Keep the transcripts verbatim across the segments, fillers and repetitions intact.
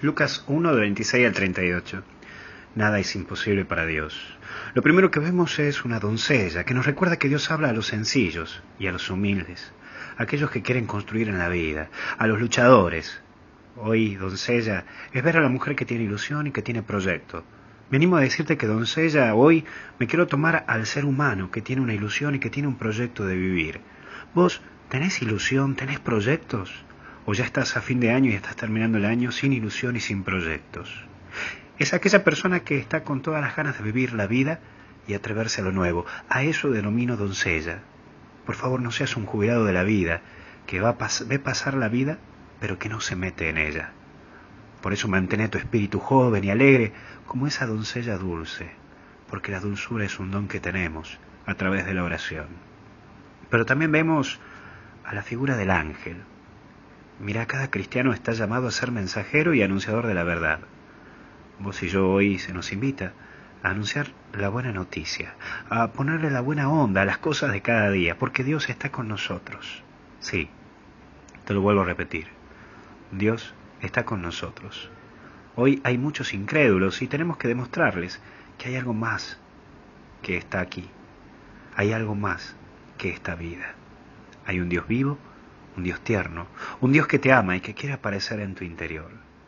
Lucas uno, de veintiséis al treinta y ocho. Nada es imposible para Dios. Lo primero que vemos es una doncella que nos recuerda que Dios habla a los sencillos y a los humildes, a aquellos que quieren construir en la vida, a los luchadores. Hoy, doncella, es ver a la mujer que tiene ilusión y que tiene proyecto. Me animo a decirte que, doncella, hoy me quiero tomar al ser humano que tiene una ilusión y que tiene un proyecto de vivir. ¿Vos tenés ilusión, tenés proyectos? ¿O ya estás a fin de año y estás terminando el año sin ilusión y sin proyectos? Es aquella persona que está con todas las ganas de vivir la vida y atreverse a lo nuevo. A eso denomino doncella. Por favor, no seas un jubilado de la vida que va a pas- ve pasar la vida pero que no se mete en ella. Por eso mantén tu espíritu joven y alegre como esa doncella dulce, porque la dulzura es un don que tenemos a través de la oración. Pero también vemos a la figura del ángel. Mira, cada cristiano está llamado a ser mensajero y anunciador de la verdad. Vos y yo hoy se nos invita a anunciar la buena noticia, a ponerle la buena onda a las cosas de cada día, porque Dios está con nosotros. Sí, te lo vuelvo a repetir, Dios está con nosotros. Hoy hay muchos incrédulos y tenemos que demostrarles que hay algo más que está aquí, hay algo más que esta vida. Hay un Dios vivo, un Dios tierno, un Dios que te ama y que quiere aparecer en tu interior.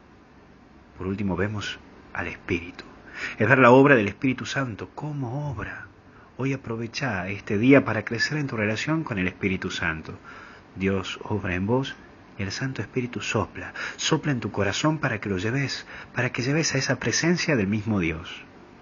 Por último vemos al Espíritu. Es ver la obra del Espíritu Santo, cómo obra. Hoy aprovecha este día para crecer en tu relación con el Espíritu Santo. Dios obra en vos y el Santo Espíritu sopla, sopla en tu corazón para que lo lleves, para que lleves a esa presencia del mismo Dios.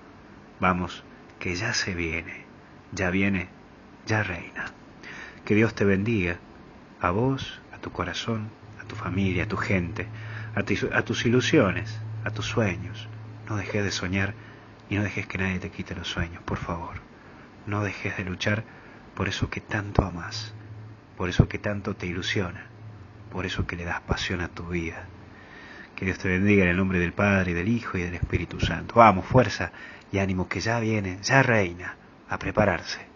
Vamos, que ya se viene, ya viene, ya reina. Que Dios te bendiga, a vos, a tu corazón, a tu familia, a tu gente, a, tu, a tus ilusiones, a tus sueños. No dejes de soñar y no dejes que nadie te quite los sueños, por favor. No dejes de luchar por eso que tanto amas, por eso que tanto te ilusiona, por eso que le das pasión a tu vida. Que Dios te bendiga en el nombre del Padre, y del Hijo y del Espíritu Santo. Vamos, fuerza y ánimo que ya viene, ya reina, a prepararse.